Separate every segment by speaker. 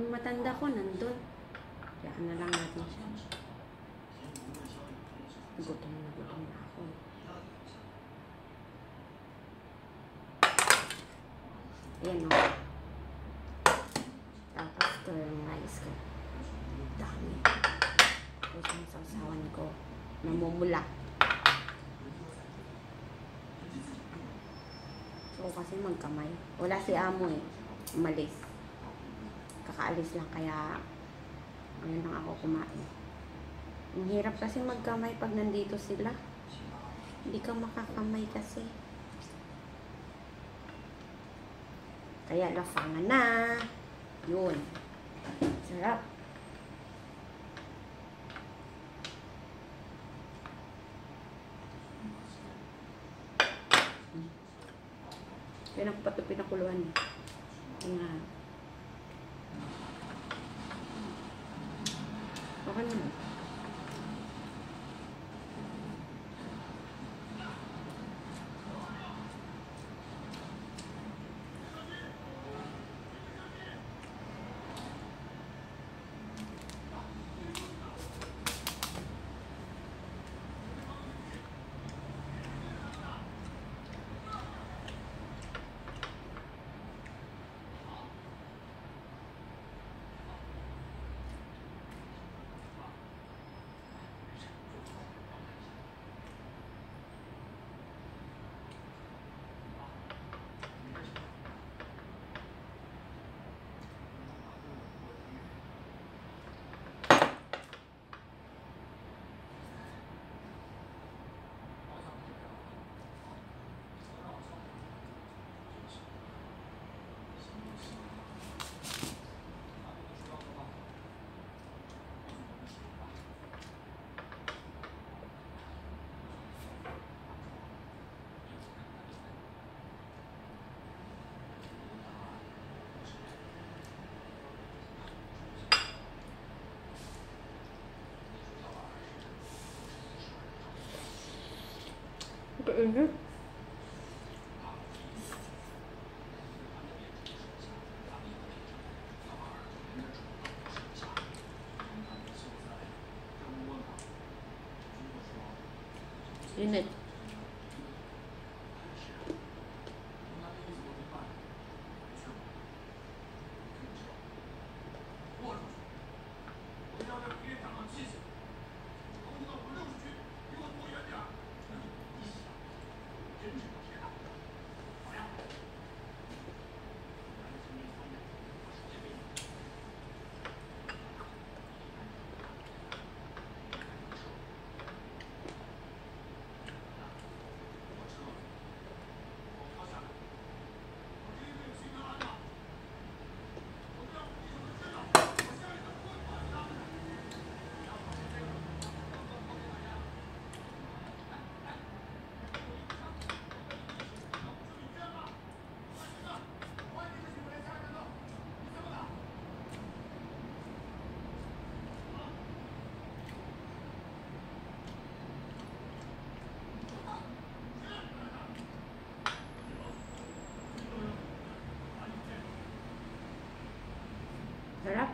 Speaker 1: Yung matanda ko nandun. Kaya na lang natin siya. Gutom na ako. Ayan o. Tapos ito yung rice ko. Dami. Tapos yung sausawan ko. Namumula. So kasi magkamay. Wala si amo eh. Umalis. Kakaalis lang kaya ngayon lang ako kumain. Ang hirap kasi magkamay pag nandito sila. Hindi ka makakamay kasi. Kaya lafangan na. Yun. Sarap. Kaya pa ito pinakuluan. Nga. Okay naman. Kainit. Init. Sarap.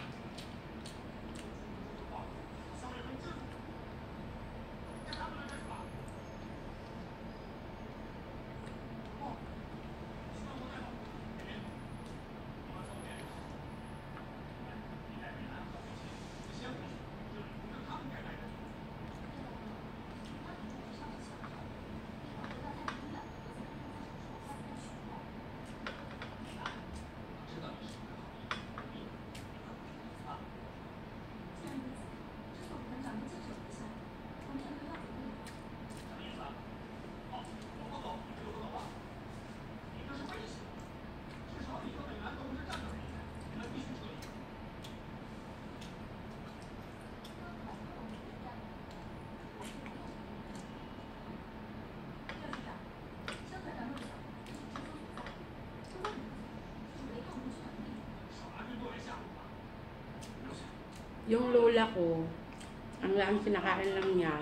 Speaker 1: Yung lola ko, ang kinakain lang niya,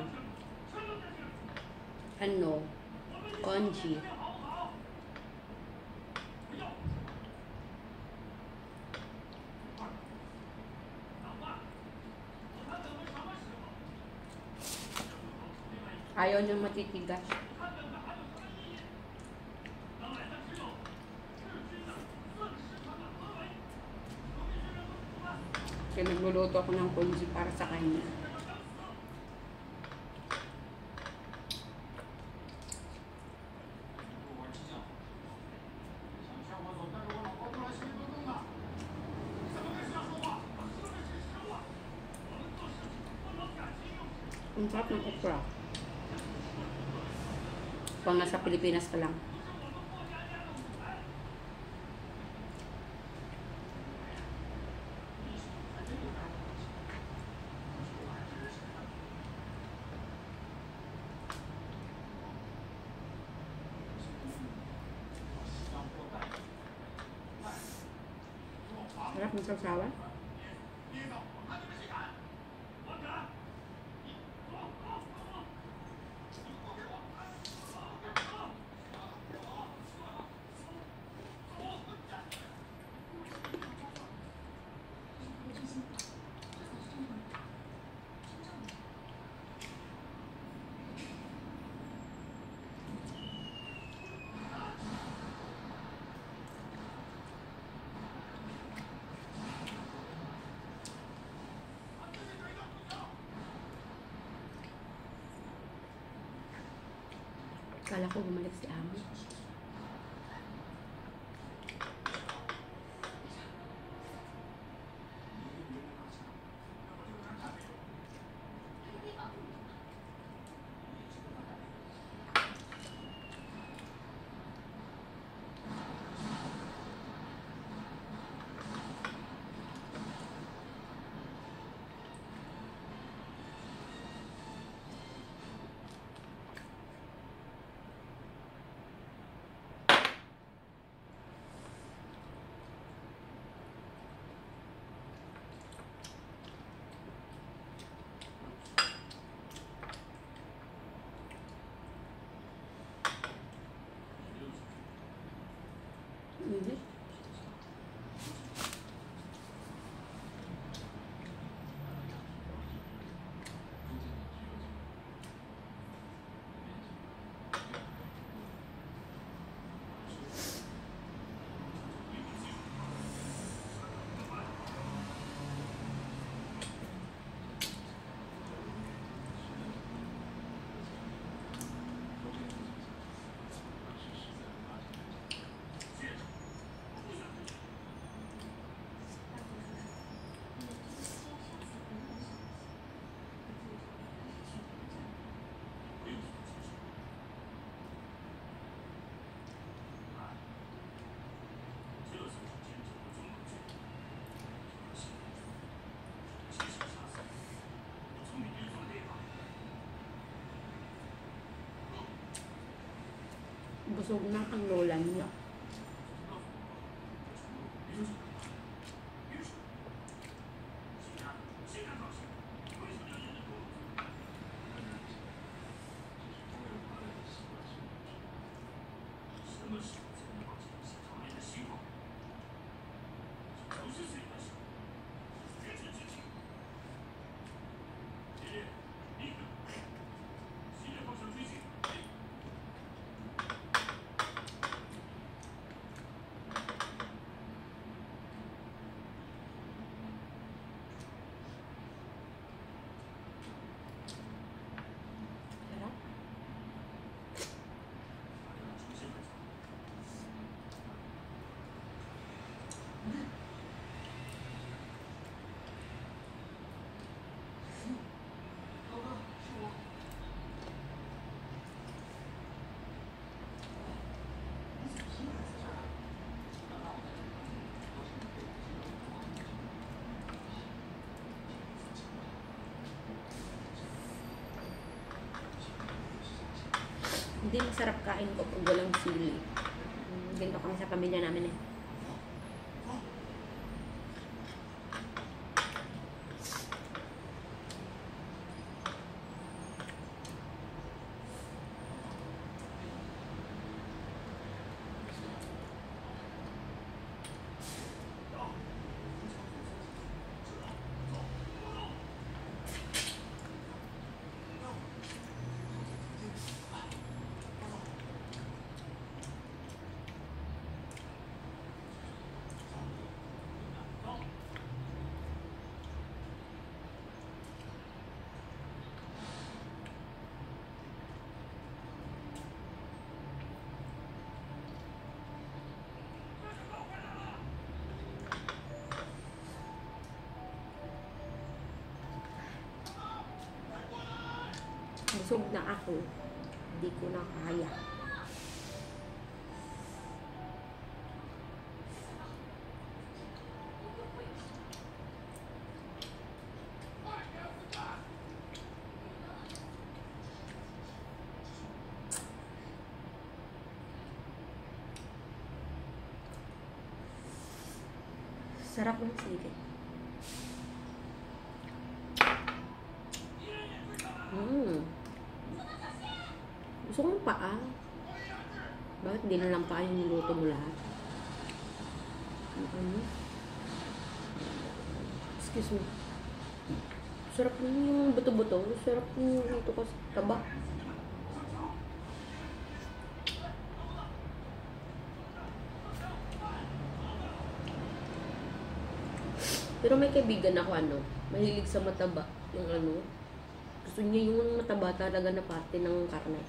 Speaker 1: congee. Ayaw niyang matitigas. Kaya nagluluto ako ng congee para sa kanya. Ang sarap ng okra. Pang nasa Pilipinas ka lang. Sarap ng sausawan. Kala ko bumalik si Amo. Busog na ang lola niya. Hindi masarap kain ko pag walang sili. Ganito kami sa pamilya namin eh. busog na ako. Hindi ko na kaya. Sarap ng sili. Gusto ko ng paa. Bakit di na lang paa yung niluto mo lahat? Excuse me. Sarap yung buto-buto. Sarap yung ito kasi taba. Pero may kaibigan ako mahilig sa mataba. Yung gusto niya yung mataba talaga na parte ng karne.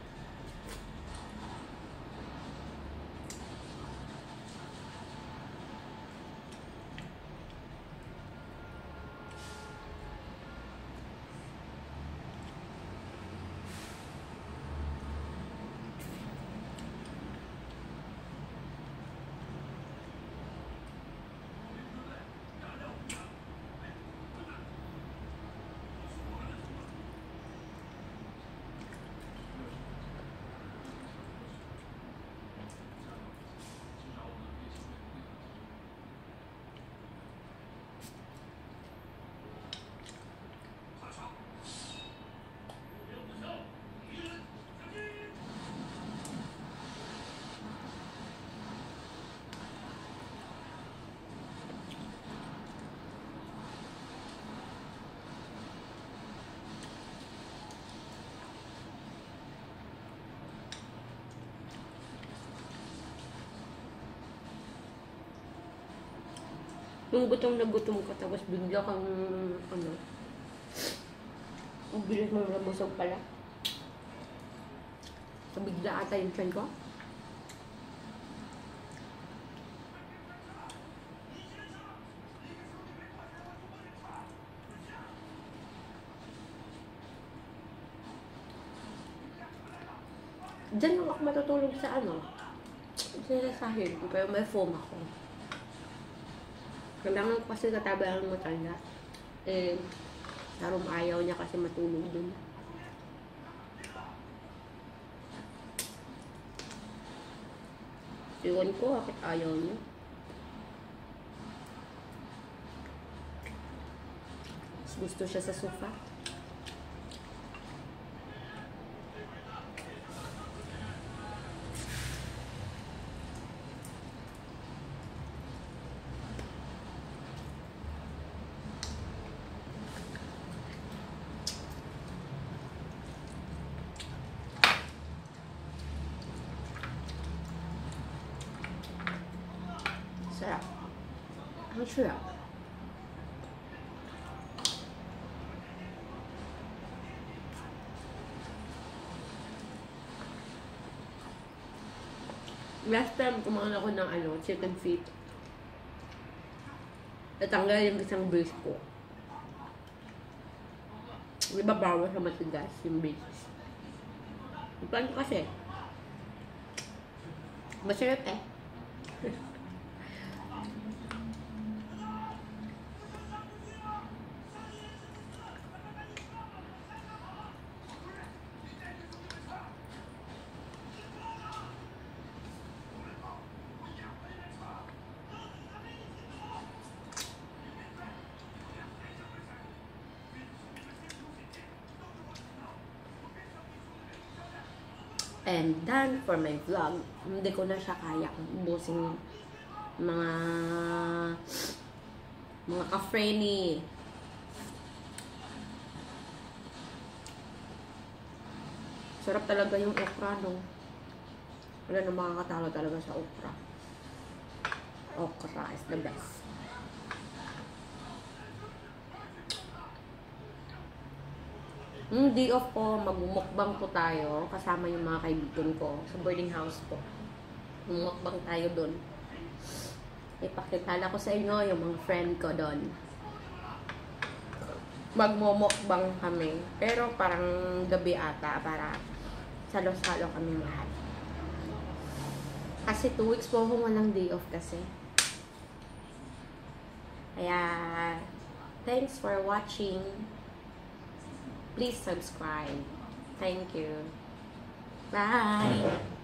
Speaker 1: Yung gutom na gutom ka, tapos bigla kang, ang bilis mong nabusog pala. So, bigla ata yung tiyan ko. Diyan lang ako matutulog sa sa sahig, pero may foam ako. Kailangan ko kasi katabi ang matanda. Tarong ayaw niya kasi matulog dun. Iwan ko bakit ayaw niya. Gusto siya sa sofa. Sarap. Ang sarap. Last time, kumain ako ng chicken feet. Natanggal yung isang brace ko. Di ba bawal sa matigas yung braces? Paano kasi? Masarap eh. And done for my vlog. Hindi ko na siya kaya ubusin mga ka-friendly. Sarap talaga yung okra, no? Wala na makakatalo talaga sa okra. Okra is the best. Day off ko, magmumukbang po tayo kasama yung mga kaibigan ko sa boarding house po. Mumukbang tayo doon. Ipakilala ko sa inyo yung mga friend ko doon.
Speaker 2: magmumukbang kami. Pero parang gabi ata para salo-salo kami lahat. Kasi 2 weeks po akong walang day off kasi. Kaya, thanks for watching. Please subscribe. Thank you. Bye!